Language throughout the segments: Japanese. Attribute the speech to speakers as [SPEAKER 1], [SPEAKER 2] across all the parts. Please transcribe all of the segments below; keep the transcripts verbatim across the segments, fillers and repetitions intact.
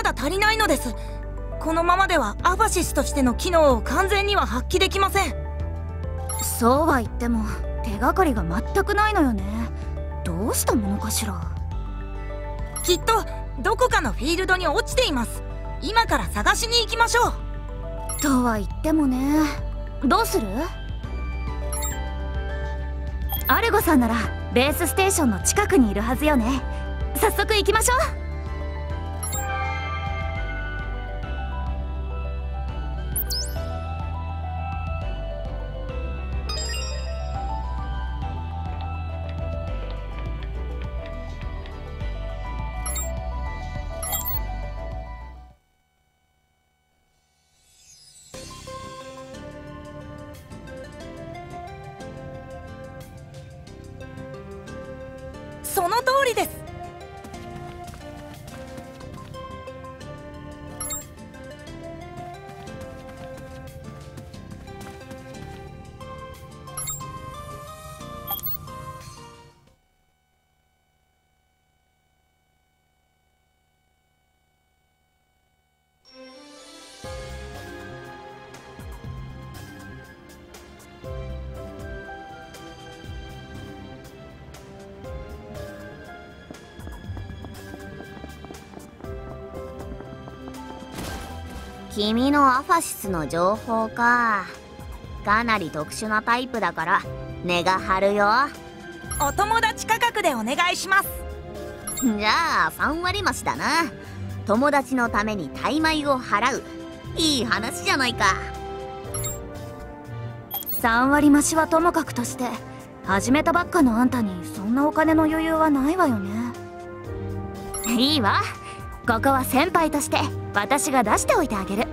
[SPEAKER 1] だ足りないのです。このままではアファシスとしての機能を完全には発揮できません。
[SPEAKER 2] そうは言っても手がかりが全くないのよね。どうしたものかしら。
[SPEAKER 1] きっとどこかのフィールドに落ちています。今から探しに行きましょう。
[SPEAKER 2] とは言ってもね。どうする？アルゴさんならベースステーションの近くにいるはずよね。早速行きましょう。
[SPEAKER 1] その通りです。
[SPEAKER 3] 君のアファシスの情報か。かなり特殊なタイプだから値が張るよ。
[SPEAKER 1] お友達価格でお願いします。
[SPEAKER 3] じゃあさん割増しだな。友達のためにタイ米を払う。いい話じゃないか。
[SPEAKER 2] さん割増しはともかくとして、始めたばっかのあんたにそんなお金の余裕はないわよね。いいわ、ここは先輩として私が出しておいてあげる。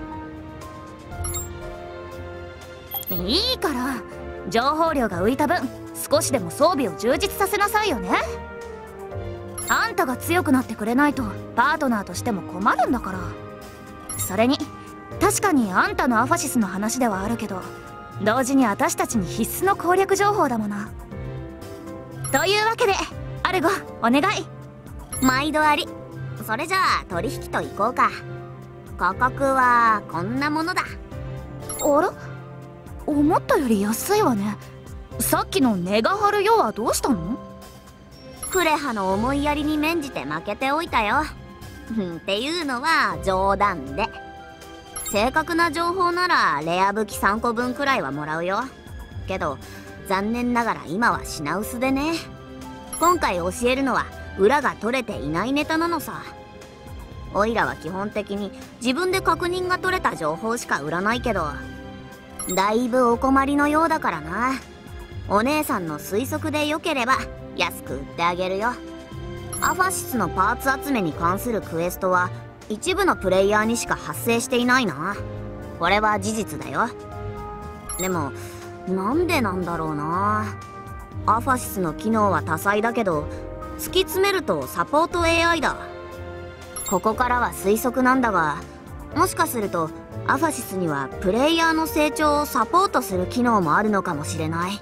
[SPEAKER 2] いいから情報量が浮いた分少しでも装備を充実させなさいよね。あんたが強くなってくれないとパートナーとしても困るんだから。それに確かにあんたのアファシスの話ではあるけど、同時に私たちに必須の攻略情報だもの。というわけでアルゴお願い。
[SPEAKER 3] 毎度あり。それじゃあ取引といこうか。価格はこんなものだ。
[SPEAKER 2] あら、思ったより安いわね。さっきの値が張るよはどうしたの？
[SPEAKER 3] クレハの思いやりに免じて負けておいたよ。っていうのは冗談で、正確な情報ならレア武器さんこぶんくらいはもらうよ。けど残念ながら今は品薄でね。今回教えるのは裏が取れていないネタなのさ。オイラは基本的に自分で確認が取れた情報しか売らないけど、だいぶお困りのようだからな。お姉さんの推測でよければ安く売ってあげるよ。アファシスのパーツ集めに関するクエストは一部のプレイヤーにしか発生していないな。これは事実だよ。でもなんでなんだろうな。アファシスの機能は多彩だけど、突き詰めるとサポート エーアイ だ。ここからは推測なんだが、もしかするとアファシスにはプレイヤーの成長をサポートする機能もあるのかもしれない。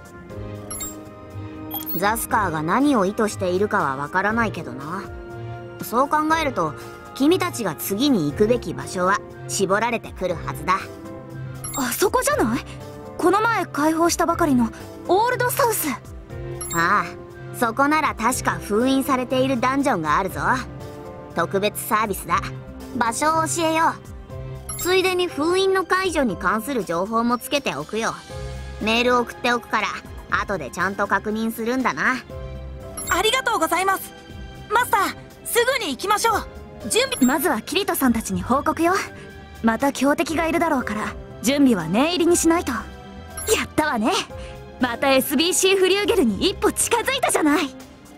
[SPEAKER 3] ザスカーが何を意図しているかはわからないけどな。そう考えると君たちが次に行くべき場所は絞られてくるはずだ。
[SPEAKER 2] あそこじゃない？この前開放したばかりのオールドサウス。
[SPEAKER 3] ああ、そこなら確か封印されているダンジョンがあるぞ。特別サービスだ。場所を教えよう。ついでに封印の解除に関する情報もつけておくよ。メール送っておくから後でちゃんと確認するんだな。
[SPEAKER 1] ありがとうございます。マスター、すぐに行きましょう。準備。
[SPEAKER 2] まずはキリトさんたちに報告よ。また強敵がいるだろうから準備は念入りにしないと。やったわね。また エスビーシー フリューゲルに一歩近づいたじゃない。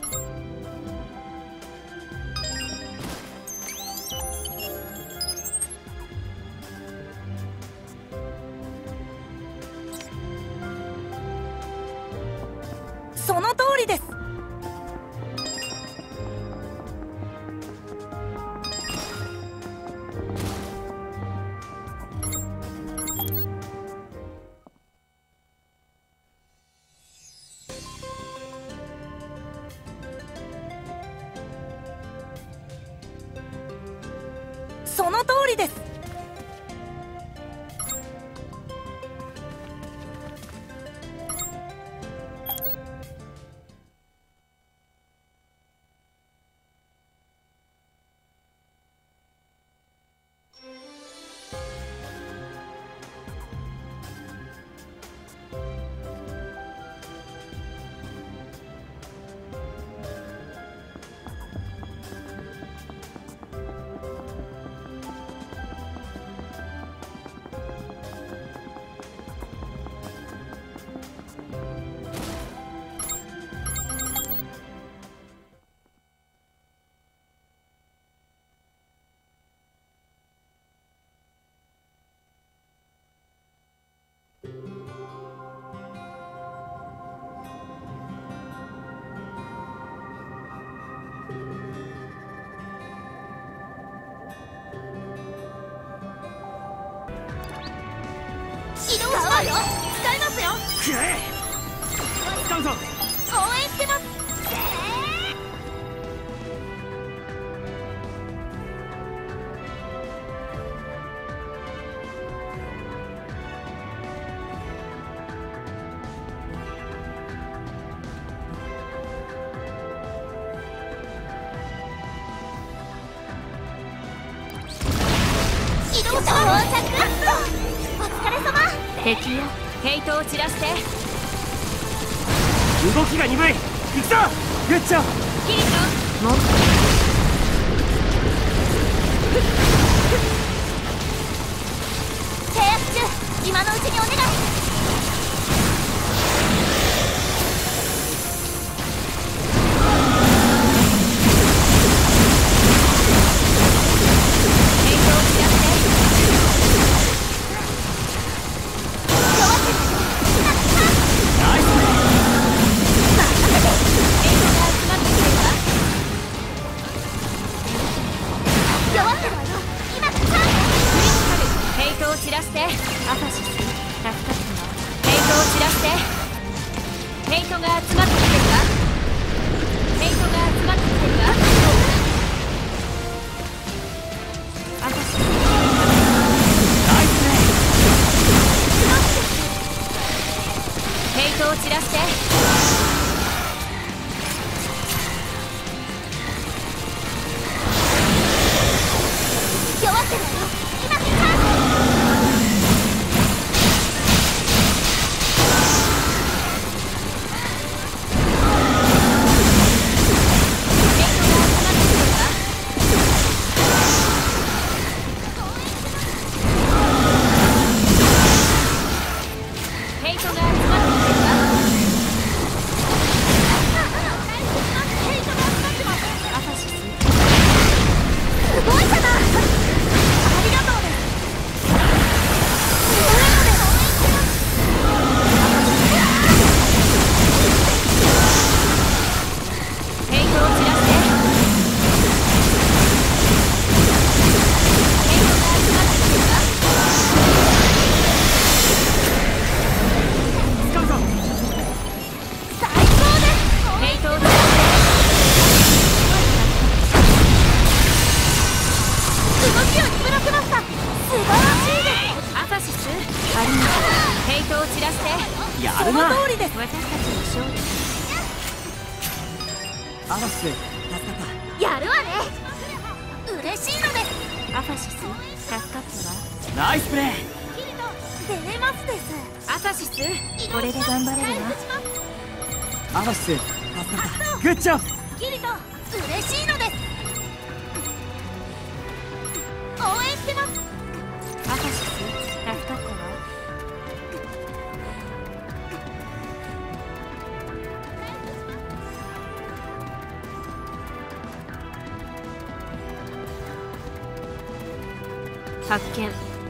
[SPEAKER 1] その通りです。その通りです。
[SPEAKER 3] 移動しますよ。
[SPEAKER 1] 使いますよ。
[SPEAKER 4] くらえ。使うぞ。
[SPEAKER 1] 応援してます。
[SPEAKER 3] 移動します。お疲れ様。
[SPEAKER 2] 敵よ、ヘイトを散らして。
[SPEAKER 4] 動きが鈍い。行くぞ。グッジョブ。
[SPEAKER 2] キリト、もっ
[SPEAKER 3] 制圧中。今のうちにお願い。
[SPEAKER 2] ヘイトを散らして。
[SPEAKER 4] ナイスプレー。
[SPEAKER 2] ヘイトが集まってきてるわ。
[SPEAKER 3] 弱ってるわよ。今チャンス。
[SPEAKER 2] ヘイトを散らして。アファシス、助かったわ。ヘイトを散らして。ヘイトが集まってきてるわ。ヘイトが集まってきてるわ。アファシス、
[SPEAKER 4] ナイスプレー。
[SPEAKER 2] ヘイトを散らして。
[SPEAKER 3] 弱ってるわよ。今チャンス。
[SPEAKER 2] ヘイトが集まってきてるわ。ヘイトが集まってきてるわ。アファシス、
[SPEAKER 3] すごいじゃない。
[SPEAKER 1] ありがとうです。
[SPEAKER 2] ヘイトを散らして。ヘイトが集まってきてるわ。
[SPEAKER 4] 使うぞ。
[SPEAKER 3] 最高です。
[SPEAKER 2] ヘイトを散らして。
[SPEAKER 3] 動きを鈍らせました。素晴らしいです。
[SPEAKER 2] アファシス、ありがとう。ヘイトを散らして。
[SPEAKER 1] そ
[SPEAKER 4] やるな。
[SPEAKER 1] の通りです。
[SPEAKER 2] 私たちの勝利。
[SPEAKER 4] アラス、助かっ
[SPEAKER 3] やるわね。
[SPEAKER 1] 嬉しいのです。
[SPEAKER 2] アファシス、助かったわ。
[SPEAKER 4] た。ナイスプレー。
[SPEAKER 1] 出れますです。
[SPEAKER 2] アファシス、これで頑張れるわ。
[SPEAKER 4] アラス、助かった。グッジョブ。
[SPEAKER 1] キリト、嬉しいのです。応援してます。
[SPEAKER 2] アファシス、助かったわ。発見。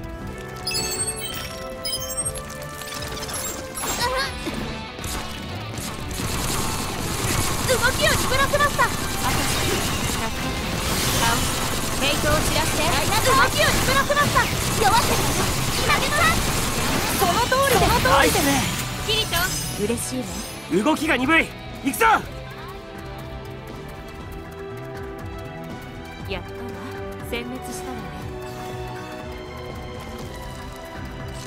[SPEAKER 3] 動きを鈍らせました。
[SPEAKER 2] アファシス、助かったわ。倒す。ヘイトを散らして。
[SPEAKER 3] 動きを鈍らせました。弱ってるわよ。今チャンス。
[SPEAKER 1] その通りです。
[SPEAKER 4] ナイスプレ
[SPEAKER 2] キリト、嬉しいわ。
[SPEAKER 4] ー。動きが鈍い。行くぞ。
[SPEAKER 2] やったわ。殲滅したわね。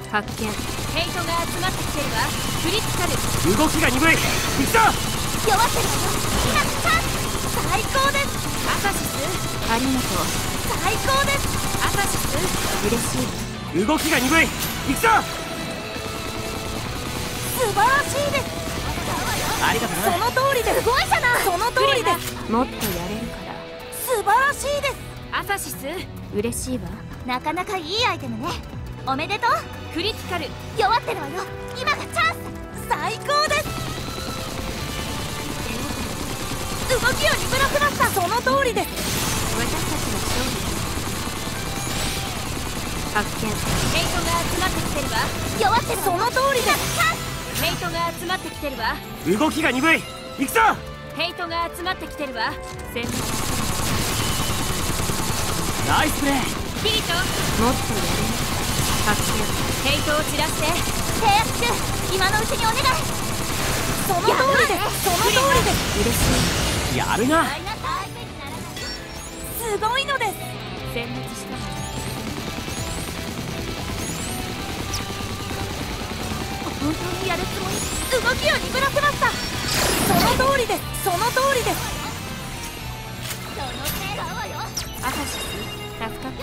[SPEAKER 2] 発見。ヘイトが集まってきてるわ。クリティカル。
[SPEAKER 4] 動きが鈍い。行くぞ。
[SPEAKER 3] 弱ってるわよ。今チャンス。最高です。
[SPEAKER 2] アカシス、ありがとう。
[SPEAKER 3] 最高です。
[SPEAKER 2] アカシス、嬉しい。
[SPEAKER 4] 動きが鈍い。行くぞ。
[SPEAKER 1] 素晴らしいです。
[SPEAKER 4] ありがとうな。
[SPEAKER 1] その通りです。
[SPEAKER 3] すごいじゃない。
[SPEAKER 1] その通りです。
[SPEAKER 2] もっとやれるから。
[SPEAKER 1] 素晴らしいです。
[SPEAKER 2] アカシス、嬉しいわ。
[SPEAKER 3] なかなかいいアイテムね。おめでとう。
[SPEAKER 2] クリティカル。
[SPEAKER 3] 弱ってるわよ。今がチャンス。
[SPEAKER 1] 最高です。動きを鈍らせました。その通りです。
[SPEAKER 2] 私たちの勝利。発見。ヘイトが集まってきてるわ。
[SPEAKER 3] 弱ってる
[SPEAKER 1] その通りです。
[SPEAKER 2] ヘイトが集まってきてるわ。
[SPEAKER 4] 動きが鈍い。行くぞ。
[SPEAKER 2] ヘイトが集まってきてるわ。先輩。
[SPEAKER 4] ナイスプレー。
[SPEAKER 2] キリト、もっとやれる。発見。ヘイトを散らして。
[SPEAKER 3] 契約中。今のうちにお願い。
[SPEAKER 1] その通りです。その通りです。
[SPEAKER 2] 嬉しい。
[SPEAKER 4] やるな。
[SPEAKER 1] すごいのです。
[SPEAKER 2] 殲滅した。
[SPEAKER 3] 本当にやるつもり。
[SPEAKER 1] 動きを鈍らせました。その通りです。その通りです。
[SPEAKER 3] その手だわよ。
[SPEAKER 2] アカシス、助かったわ。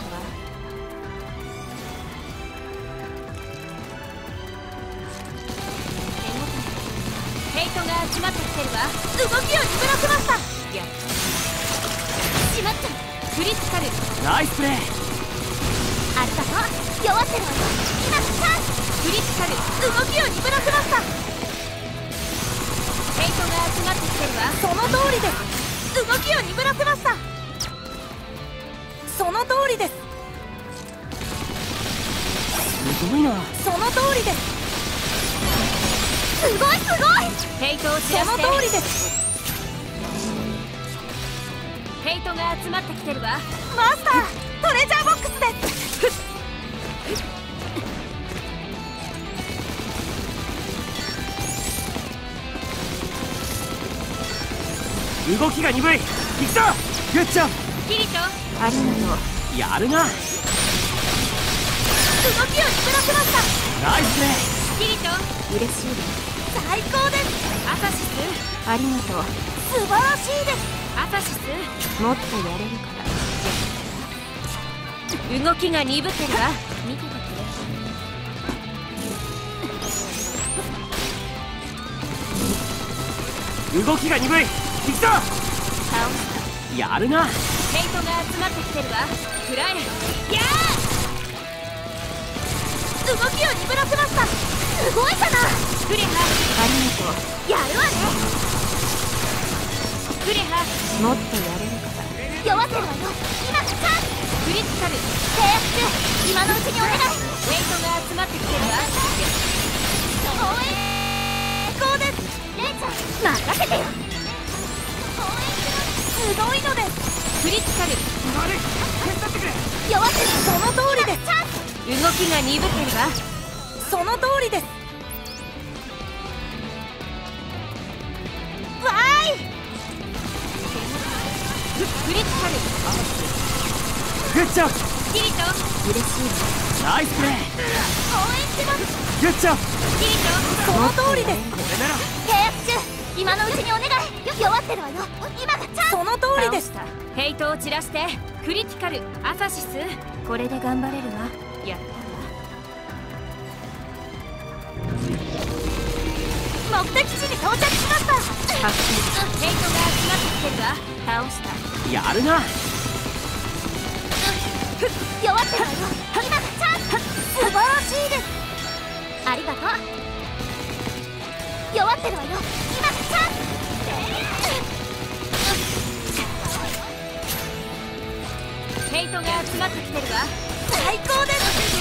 [SPEAKER 2] ヘイトが集まってきてるわ。
[SPEAKER 1] 動きを鈍らせました。
[SPEAKER 2] やっ
[SPEAKER 3] しまった。
[SPEAKER 2] クリティカル。
[SPEAKER 4] ナイスプレー。
[SPEAKER 3] ありがとう。弱ってるわよ。今がチャンス。
[SPEAKER 2] クリティカル。
[SPEAKER 1] 動きを鈍らせました。
[SPEAKER 2] ヘイトが集まってきてるわ。
[SPEAKER 1] その通りです。動きを鈍らせました。その通りです。
[SPEAKER 4] すごいな。
[SPEAKER 1] その通りです。
[SPEAKER 3] すごいすごい。
[SPEAKER 2] ヘイトを散ら
[SPEAKER 1] その
[SPEAKER 2] して。
[SPEAKER 1] 通りです。
[SPEAKER 2] ヘイトが集まってきてるわ。
[SPEAKER 1] マスター、トレジャーボックスです。
[SPEAKER 4] 動きが鈍い。行くぞ。グッジョブ。
[SPEAKER 2] キリト、ありがとう。
[SPEAKER 4] やるな。
[SPEAKER 1] 動きを鈍らせました。
[SPEAKER 4] ナイスプレー。
[SPEAKER 2] キリト、嬉しい。
[SPEAKER 1] 最高です。
[SPEAKER 2] アカシス、ありがとう。
[SPEAKER 1] 素晴らしいです。
[SPEAKER 2] アカシス、もっとやれるから。動きが鈍ってるわ。見ててくれ。
[SPEAKER 4] 動きが鈍い。行くぞ。
[SPEAKER 2] 倒した。
[SPEAKER 4] やるな。
[SPEAKER 2] ヘイトが集まってきてるわ。食らえ。や
[SPEAKER 1] 動きを鈍らせました。
[SPEAKER 3] すごいじゃない。
[SPEAKER 2] ー。クレハ、ありがとう。
[SPEAKER 3] やるわね。
[SPEAKER 2] クレハ、もっとやれるから。
[SPEAKER 3] 弱ってるわよ。今がチャンス。
[SPEAKER 2] クリティカル。
[SPEAKER 3] 契約中。今のうちにお願い。
[SPEAKER 2] ヘイトが集まってきてるわ。
[SPEAKER 3] 応援
[SPEAKER 1] 最高です。
[SPEAKER 3] レイちゃん任せてよ。
[SPEAKER 1] すごいのです。
[SPEAKER 2] クリティカル。
[SPEAKER 4] 悪い。手伝ってくれ。
[SPEAKER 3] 弱ってる。
[SPEAKER 1] その通りです。
[SPEAKER 3] チャンス。
[SPEAKER 2] 動きが鈍ってるわ。
[SPEAKER 1] その通りです。わーい。
[SPEAKER 2] クリティカル。
[SPEAKER 4] グッジョブ。
[SPEAKER 2] キリト、嬉しい。
[SPEAKER 4] ナイスプレー。
[SPEAKER 3] 応援してます。
[SPEAKER 4] グッジョブ。
[SPEAKER 2] キリト、
[SPEAKER 1] その通りです。
[SPEAKER 4] これなら。
[SPEAKER 3] 契約中。今のうちにお願い。弱ってるわよ。今がチャンス。
[SPEAKER 1] その通りです。
[SPEAKER 2] 倒した。ヘイトを散らして。クリティカル。アサシス、これで頑張れるわ。やったわ。
[SPEAKER 1] 目的地に到着しました。
[SPEAKER 2] 発見。ヘイトが集まってきてるわ。倒した。
[SPEAKER 4] やるな。
[SPEAKER 3] 弱ってるわよ。今がチャンス。
[SPEAKER 1] 素晴らしいです。
[SPEAKER 3] ありがとう。弱ってるわよ。今がチャンス。
[SPEAKER 2] ヘイトが集まってきてるわ。
[SPEAKER 1] 最高です。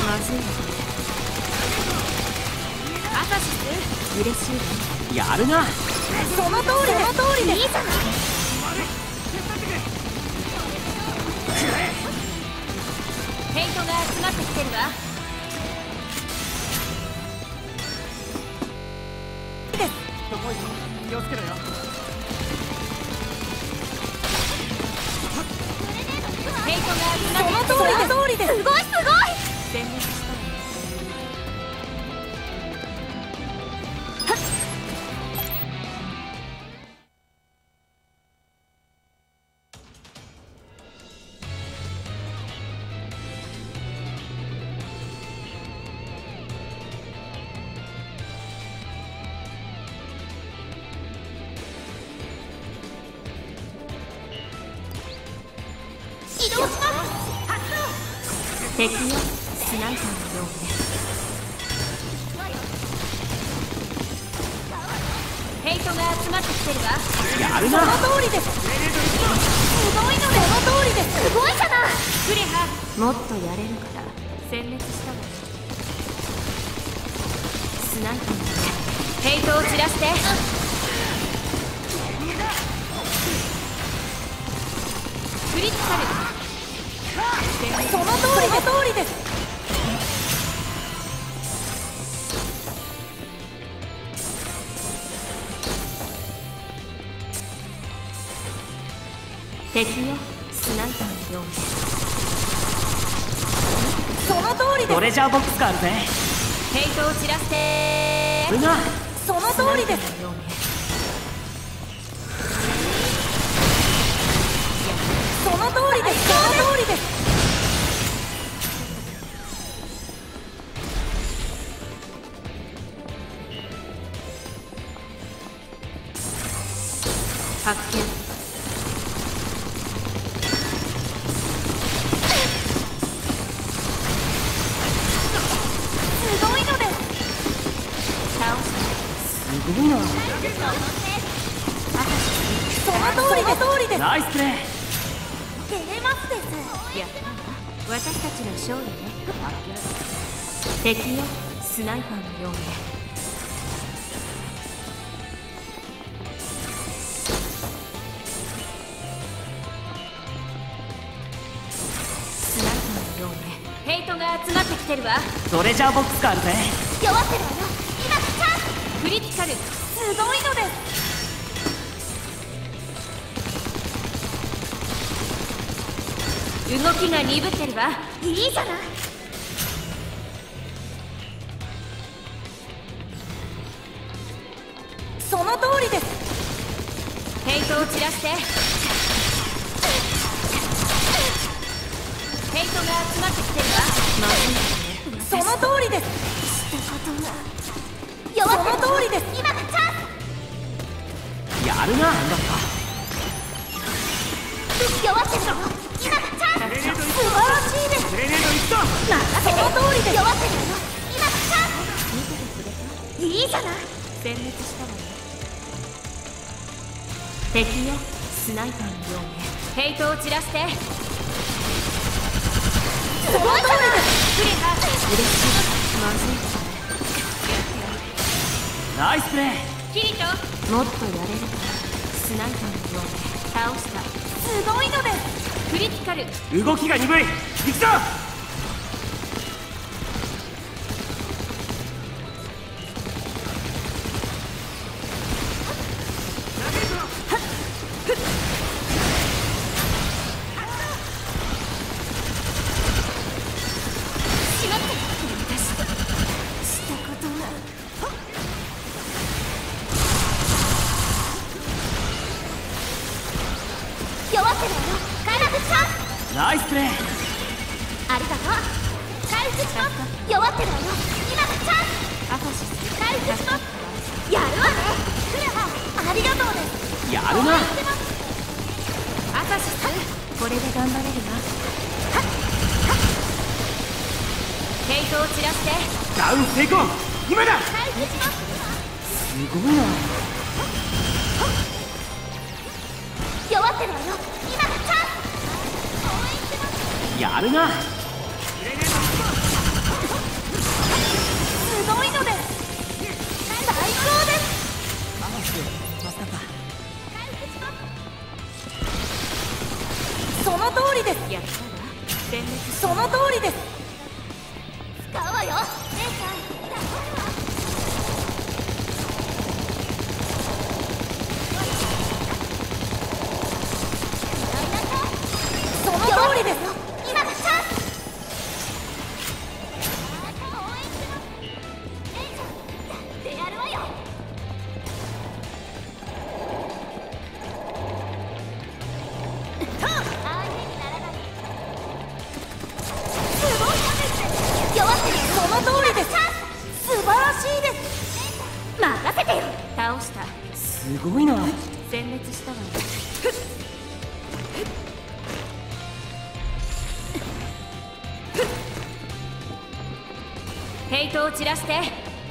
[SPEAKER 2] まずい。アサシス、嬉しい。
[SPEAKER 4] やるな。
[SPEAKER 1] その通りその通りです。
[SPEAKER 3] いいじゃない。
[SPEAKER 2] ヘイトが集まってきてるわ。
[SPEAKER 1] です。
[SPEAKER 4] 気をつけろよ。
[SPEAKER 2] ヘイトが集ま
[SPEAKER 1] そ
[SPEAKER 2] ってきてるわ。
[SPEAKER 1] の通りです。
[SPEAKER 3] すごいすごい。
[SPEAKER 2] 全滅したわ。 敵よ、スナイパーのようね。ヘイトが集まってきてるわ。
[SPEAKER 4] やるな。
[SPEAKER 1] その通りです。すごいので、その通りです。
[SPEAKER 2] すごいじゃない。クレハ、もっとやれるから殲滅したわよ。スナイパーのね。ヘイトを散らして。クリティカル。
[SPEAKER 1] その通りです。その通りです。
[SPEAKER 2] 敵よ、スナイパーのようね。
[SPEAKER 1] その通りです。
[SPEAKER 4] トレジャーボックスがあるぜ。
[SPEAKER 2] ヘイトを散らして
[SPEAKER 4] ルナ。
[SPEAKER 1] その通りです。その通りです。その通りです。
[SPEAKER 2] 発見。
[SPEAKER 1] すごいのです。
[SPEAKER 2] 倒した。
[SPEAKER 4] すごいな。
[SPEAKER 1] その通りです。その通りです。
[SPEAKER 4] ナイスプレー。
[SPEAKER 1] 照れますです。
[SPEAKER 2] やったわ。私たちの勝利ね。敵よ、スナイパーのようね。スナイパーのようね。ヘイトが集まってきてるわ。
[SPEAKER 4] トレジャーボックスがあるぜ。
[SPEAKER 2] 弱ってるわよ。今チャンス。クリティカル。
[SPEAKER 1] すごいのです。
[SPEAKER 2] 動きが鈍ってるわ。いいじゃない。
[SPEAKER 1] その通りです。
[SPEAKER 2] ヘイトを散らして。ヘイトが集まってきてるわ。まずいね。
[SPEAKER 1] その通りです。
[SPEAKER 2] したことが
[SPEAKER 1] その通りです。
[SPEAKER 2] 今がチャンス。
[SPEAKER 4] やるな。
[SPEAKER 2] 弱ってるの。今がチャンス。
[SPEAKER 1] 素晴らしいです。
[SPEAKER 4] グレネードいった。
[SPEAKER 1] その通りです。
[SPEAKER 2] 弱ってるの。今がチャンス。見ててくれた。いいじゃない。殲滅したわよ。敵よ、スナイパーのようね。ヘイトを散らして。
[SPEAKER 1] すごいじゃない。
[SPEAKER 2] クリハ、嬉しい。まずいですね。
[SPEAKER 4] ナイスプレー。
[SPEAKER 2] キリト、もっとやれるからスナイパーのようね。倒した。
[SPEAKER 1] すごいのです。
[SPEAKER 2] クリティカル。
[SPEAKER 4] 動きが鈍い。行くぞ。ナイスプレー。
[SPEAKER 2] ありがとう。回復します。弱ってるわよ。今がチャンス。アファシス。回復します。やるわね。クレハ、ありがとうです。
[SPEAKER 4] やるな。
[SPEAKER 2] アファシス、これで頑張れるわ。ヘイトを散らして。
[SPEAKER 4] ダウン成功。今だ。
[SPEAKER 2] 回復します。
[SPEAKER 4] すごいな。
[SPEAKER 2] 弱ってるわよ。今がチャンス。
[SPEAKER 4] やるな。
[SPEAKER 1] すごいのです。最高です。
[SPEAKER 4] アマス、助かった。
[SPEAKER 1] その通りです。
[SPEAKER 2] やったわ。殲滅。
[SPEAKER 1] その通りです。
[SPEAKER 2] 使うわよ。姉ちゃん。
[SPEAKER 1] その通りです。
[SPEAKER 2] 今がチャンス。やってやるわよ。相手にならない。すごいダメージ。弱ってる。
[SPEAKER 1] その通りです。素晴らしいです。
[SPEAKER 2] 任せてよ。倒した。
[SPEAKER 4] すごいな。
[SPEAKER 2] 殲滅したわよ。 トを散らして。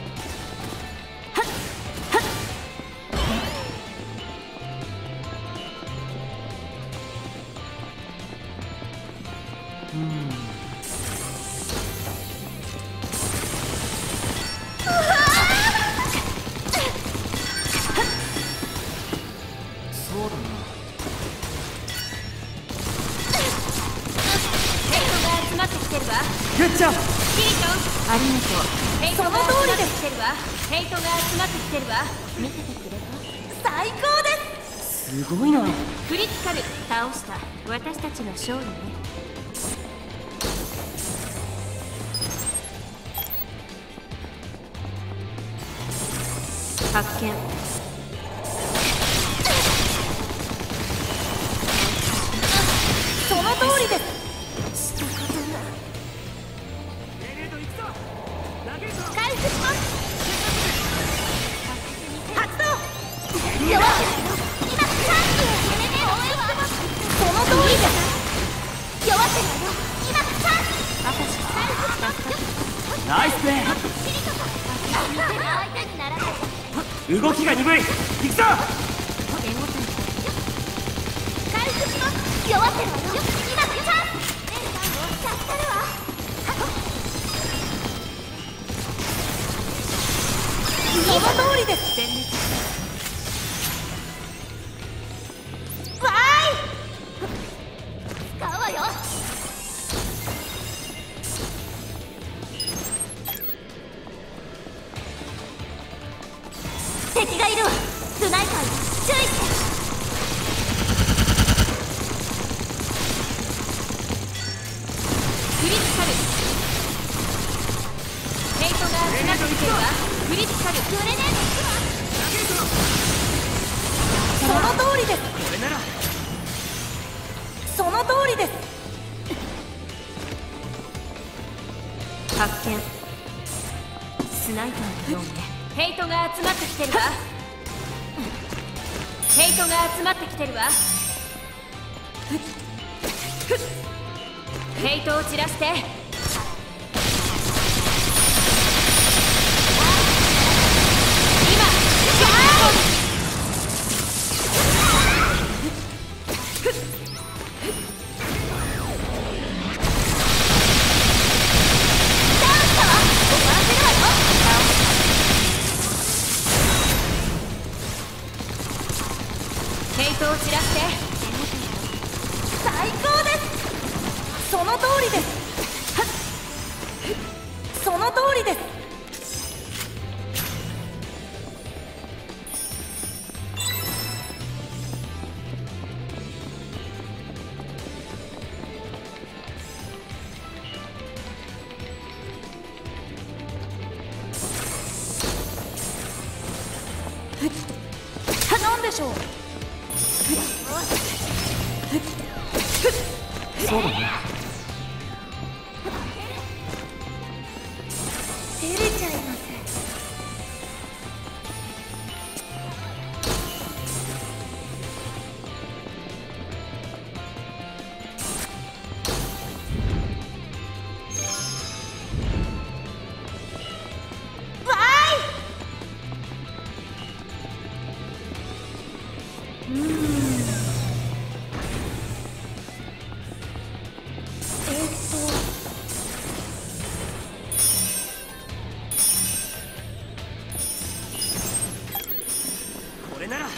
[SPEAKER 4] グッジョブ。
[SPEAKER 2] キリトン、ありがとう。ヘイトが集まってきてるわ。ヘイトが集まってきてるわ。見ててくれた？
[SPEAKER 1] 最高です。
[SPEAKER 4] すごいな。
[SPEAKER 2] クリティカル倒した。私たちの勝利ね。発見。
[SPEAKER 1] その通りです。回復します。発動。弱い。今チャンス。その通りです。弱ってるわよ。今チャンス。
[SPEAKER 4] ナイスプレー。動きが鈍い。行くぞ。
[SPEAKER 3] 回復します。弱ってるわよ。今チャンス。助かるわ。
[SPEAKER 1] その通りです。わーい。
[SPEAKER 3] 使うわよ。敵がいるわ。スナイパーよ、注意して。
[SPEAKER 2] クリティカル。ヘイトが集まってきてるわ。クリティカル。
[SPEAKER 3] グレネード。
[SPEAKER 1] その通りです。
[SPEAKER 4] これなら。
[SPEAKER 1] その通りです。
[SPEAKER 2] 発見。スナイパーのようね。ヘイトが集まってきてるわ。ヘイトが集まってきてるわ。ヘイトを散らして。ヘイトを散らして。
[SPEAKER 1] 最高です。その通りです。その通りです。なんでしょう。
[SPEAKER 4] そうだね。
[SPEAKER 1] 照れちゃいます。わーい。うーん。えーっと。
[SPEAKER 4] これなら。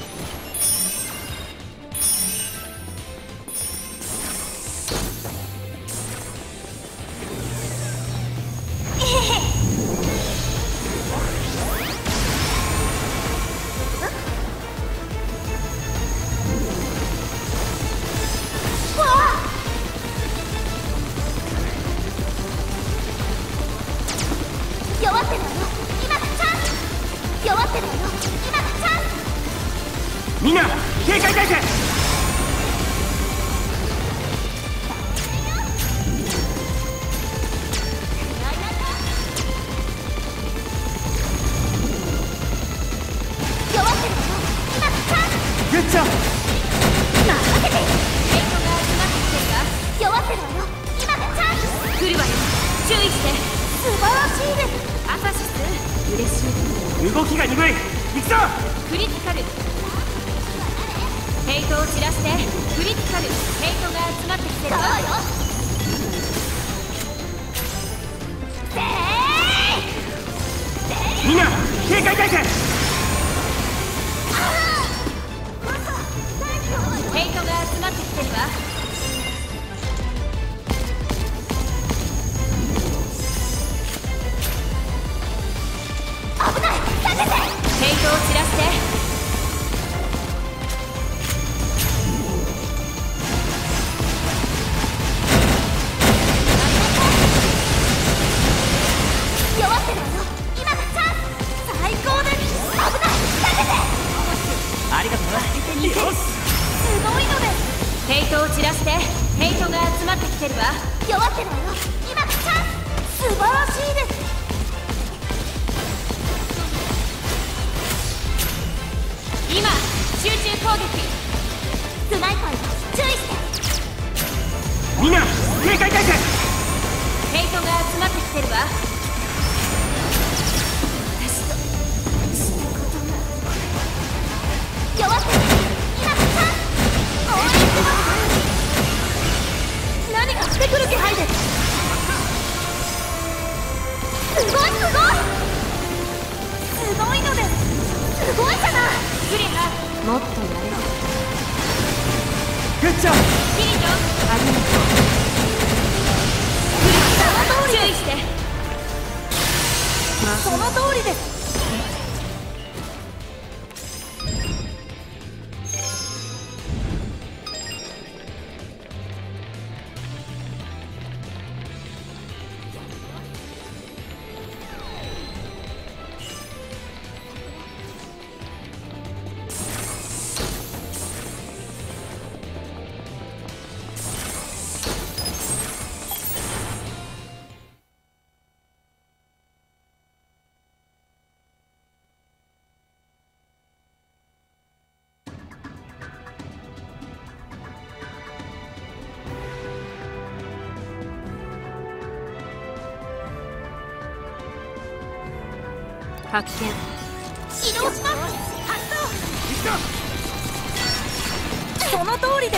[SPEAKER 3] 弱ってるわよ。今がチャンス。弱ってるわよ。今がチャンス。
[SPEAKER 4] みんな警戒態勢。
[SPEAKER 3] 弱ってるわよ。今がチャンス。
[SPEAKER 4] グッジョブ。
[SPEAKER 3] 任せて。
[SPEAKER 2] ヘイトが集まってきてるわ。
[SPEAKER 3] 弱ってるわよ。今がチャンス。
[SPEAKER 2] 来るわよ。注意して。
[SPEAKER 3] 素晴らしいです。
[SPEAKER 4] 動きが鈍い。行くぞ。
[SPEAKER 2] クリティカル。ヘイトを散らしてクリティカル。ヘイトが集まってきてるわ。そうよ。
[SPEAKER 4] みんな警戒態勢。
[SPEAKER 2] ヘイトが集まってきてるわ。危ない。避けて。ヘイトを散らして。弱ってるわよ。今がチャンス。最高です。危ない。避けて。
[SPEAKER 4] ありがとうな。よし。
[SPEAKER 2] すごいのです。ヘイトを散らして。ヘイトが集まってきてるわ。弱ってるわよ。今がチャンス。素晴らしいです。今集中攻撃。スナイパーよ、注意して。
[SPEAKER 4] みんな警戒態勢。
[SPEAKER 2] ヘイトが集まってきてるわ。私としたことが弱ってる。今がチャンス。応援してます。何がしてくる気配です。すごいすごい。すごいのです。すごいじゃない。クリハ、もっとやれる。
[SPEAKER 4] グッジョブ。
[SPEAKER 2] キリト、ありがとう。クリハ、その通り。注意して。その通りです。発見。移動します。発動。その通りです。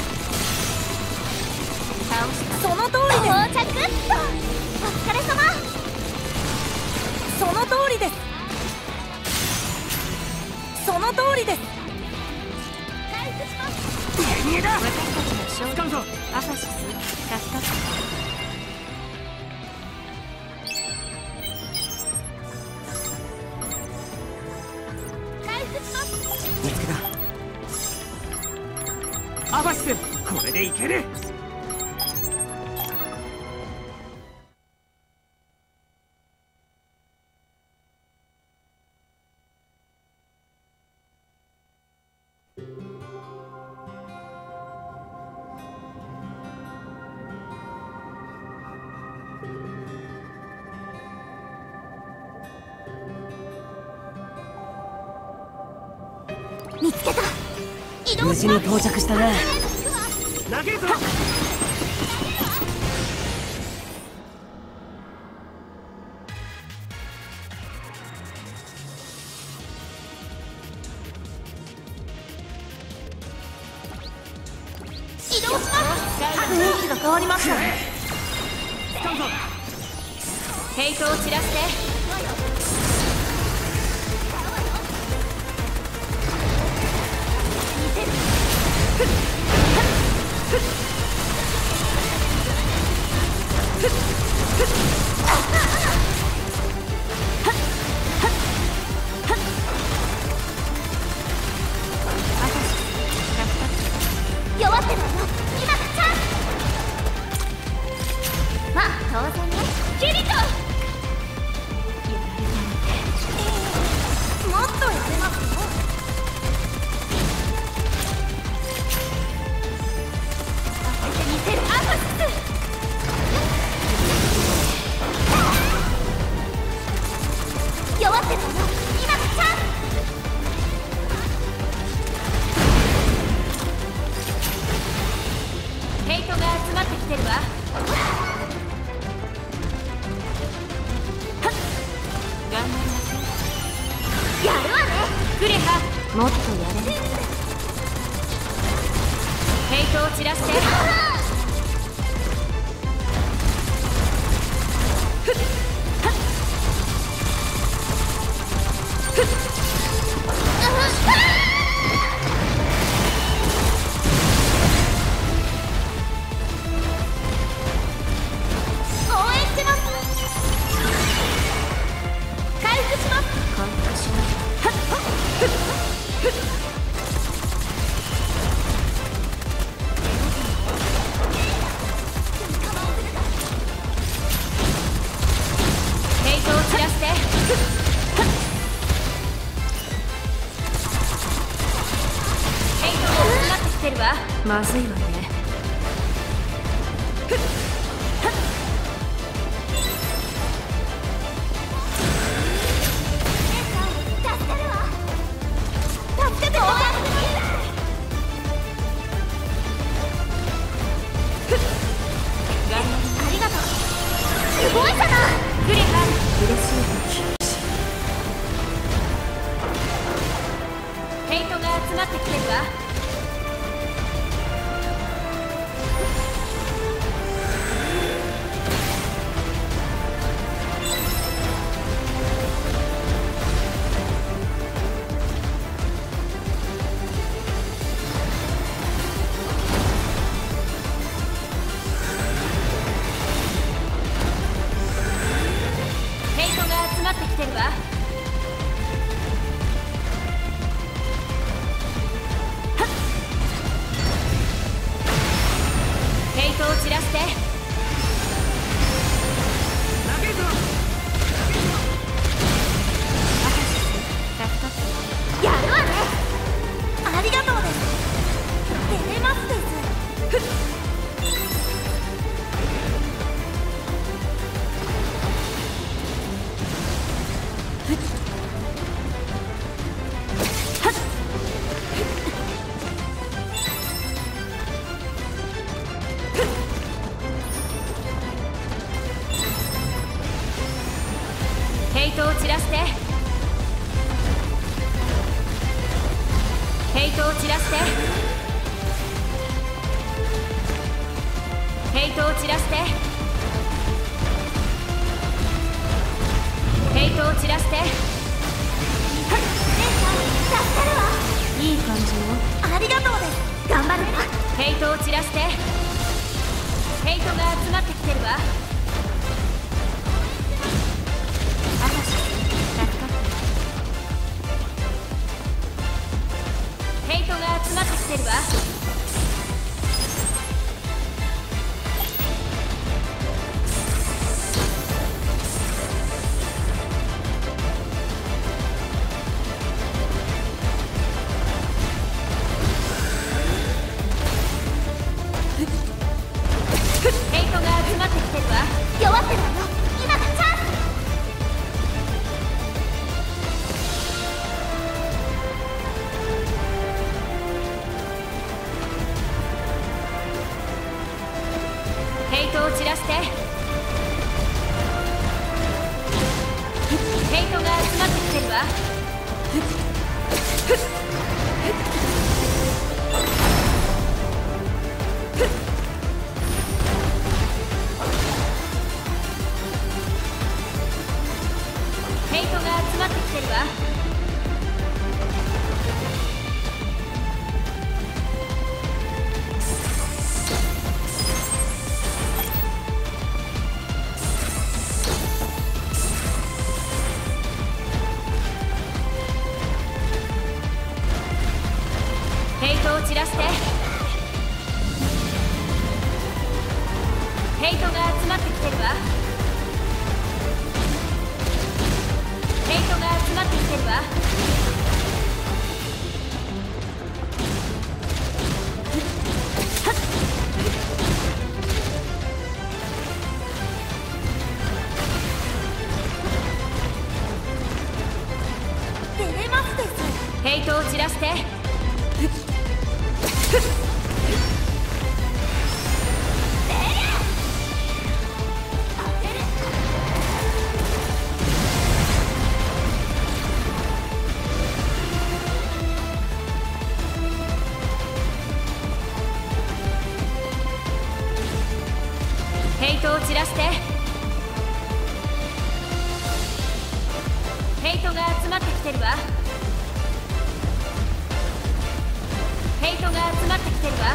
[SPEAKER 2] 倒した。その通りです。到着っと。お疲れ様。その通りです。その通りです。回復します。
[SPEAKER 4] 逃げだ。
[SPEAKER 2] 私たちの勝利。
[SPEAKER 4] 使うぞ。
[SPEAKER 2] アサシス助かった。
[SPEAKER 4] 見つけた。アバシス、これでいける。
[SPEAKER 3] 見つけた。移動
[SPEAKER 4] 無事に到着したね。投げるぞ。
[SPEAKER 3] 移動します。
[SPEAKER 1] 雰囲気が変わりました。
[SPEAKER 4] 使うぞ。
[SPEAKER 2] ヘイトを散らして。
[SPEAKER 3] 弱ってるわよ。今がチャンス。まあ当然ね。キリト。やられたの。もっとやれますよ。させてみせる。アサシス。弱ってるわよ。今がチャンス。
[SPEAKER 2] ヘイトが集まってきてるわ。頑張りません。 クレハ、もっとやれ。ヘイトを散らして。まずいわね。ヘイトを散らして。ヘイトを散らして。ヘイトを散らして。ヘイトを散らして。いい感じよ。
[SPEAKER 1] ありがとうです。頑張るわ。
[SPEAKER 2] ヘイトを散らして。ヘイトが集まってきてるわ。ヘイトが集まってきてるわ。ヘイトが集まってきてるわ。
[SPEAKER 3] 弱ってないよ。今がチャンス。
[SPEAKER 2] ヘイトを散らして。ヘイトが集まってきてるわ。ヘイトが集まってきてるわ。ヘイトを散らして。ヘイトが集まってきてるわ。ヘイトが集まってきてるわ。
[SPEAKER 1] 照れますです。
[SPEAKER 2] ヘイトを散らして。ヘヘイトが集まってきてるわ。ヘイトが集まってきてるわ。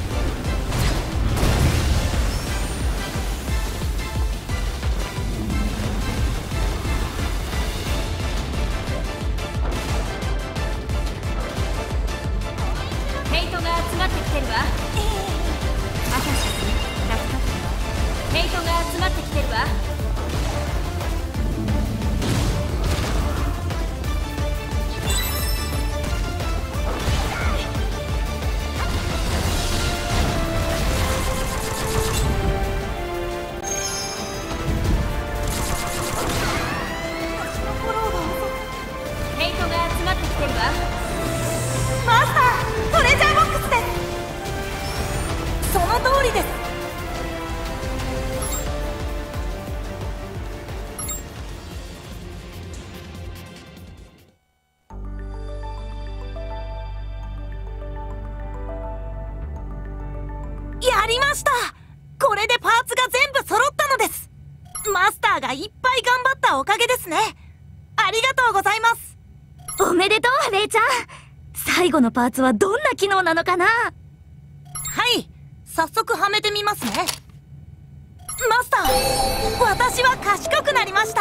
[SPEAKER 2] ヘイトが集まってきてるわ。アサシス助かってるわ。ヘイトが集まってきてるわ。ヘイトが集まってきてるわ。
[SPEAKER 1] マスター、トレジャーボックスです。その通りです。やりました。これでパーツが全部揃ったのです。マスターがいっぱい頑張ったおかげですね。ありがとうございます。
[SPEAKER 2] おめでとう、レイちゃん。最後のパーツはどんな機能なのかな？
[SPEAKER 1] はい、早速はめてみますね。マスター、私は賢くなりました。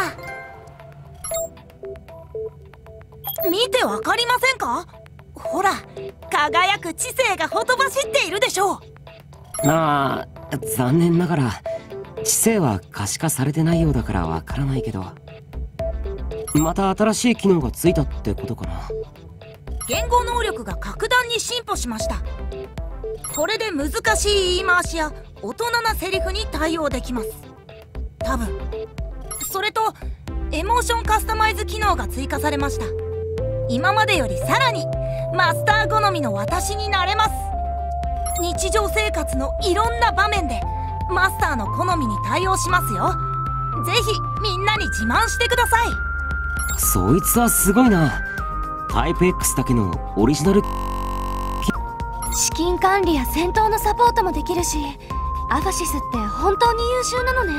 [SPEAKER 1] 見てわかりませんか？ほら、輝く知性がほとばしっているでしょう。
[SPEAKER 5] ああ、残念ながら知性は可視化されてないようだからわからないけど、また新しい機能がついたってことかな。
[SPEAKER 1] 言語能力が格段に進歩しました。これで難しい言い回しや大人なセリフに対応できます。多分。それとエモーションカスタマイズ機能が追加されました。今までよりさらにマスター好みの私になれます。日常生活のいろんな場面でマスターの好みに対応しますよ。ぜひみんなに自慢してください。
[SPEAKER 5] そいつはすごいな。タイプ X だけのオリジナル。
[SPEAKER 6] 資金管理や戦闘のサポートもできるし、アファシスって本当に優秀なのね。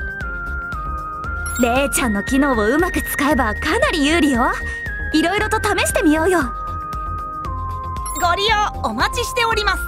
[SPEAKER 2] レイちゃんの機能をうまく使えばかなり有利よ。いろいろと試してみようよ。
[SPEAKER 1] ご利用お待ちしております。